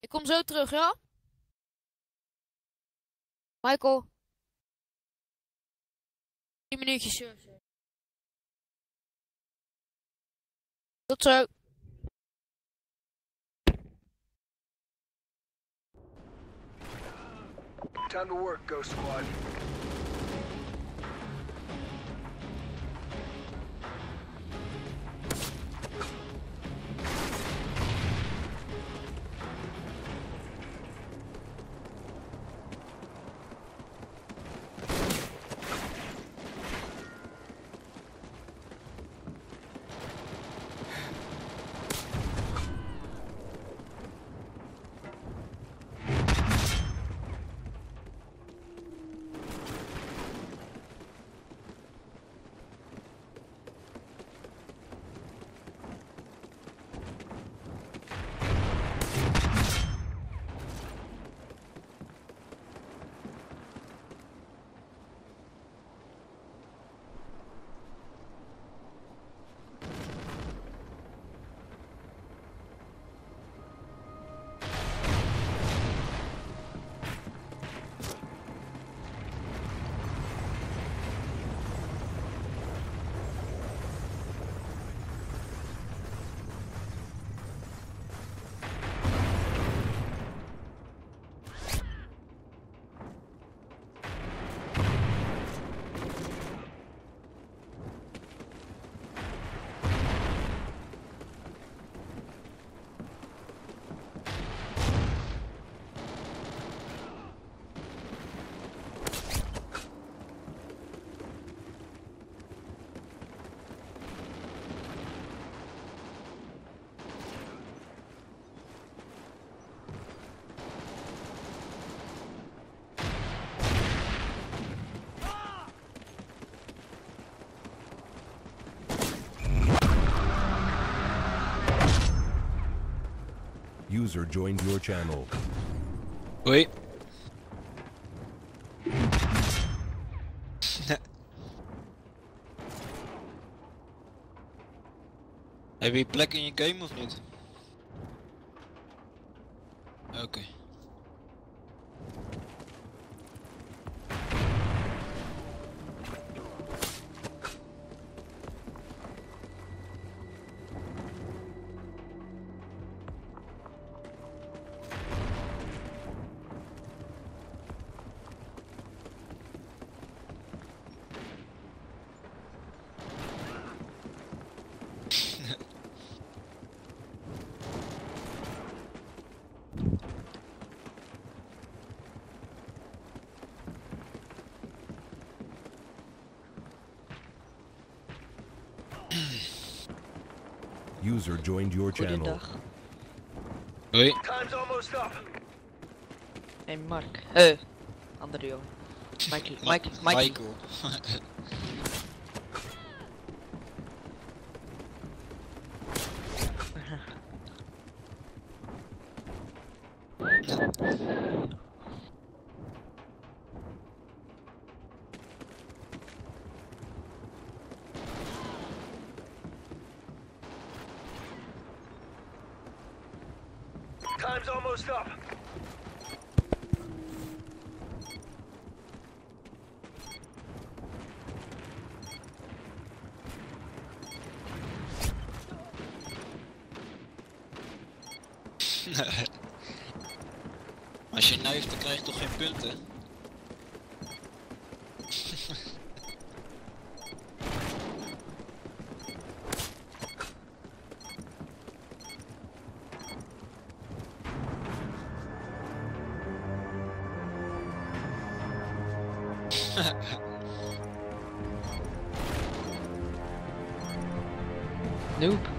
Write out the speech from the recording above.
Ik kom zo terug, ja? Michael. 10 minuutjes, sir. Tot zo. Time to work, Ghost Squad. User joined your channel. Hoi. Heb je plek in je game of niet? Oké. User joined your channel. Goedendag. Hoi. Time's almost up. Hey Mark. Andere jongen. Mikey. Michael. Time's almost up. Als je nuift, dan krijg je toch geen punten? Noob.